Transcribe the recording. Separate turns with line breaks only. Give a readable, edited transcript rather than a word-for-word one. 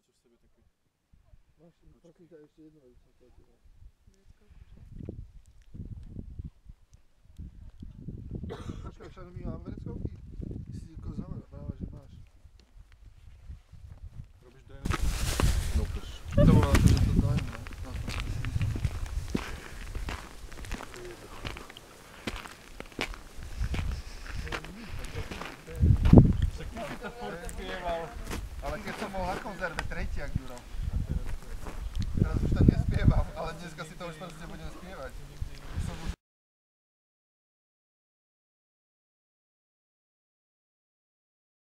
niečo v sebe také.
Máš, prokýtaj ešte jednu vec som chcel tým. Počkaj, však my máme vreckovky? Ty si kozová, práve, že máš.
Robíš DNS?
No prš. To bolo na to, že to dajem, no. Ale keď som bol na konzerve tretiak, Juro. Teraz už to nespievam, ale dneska si to už proste nebudem spievať.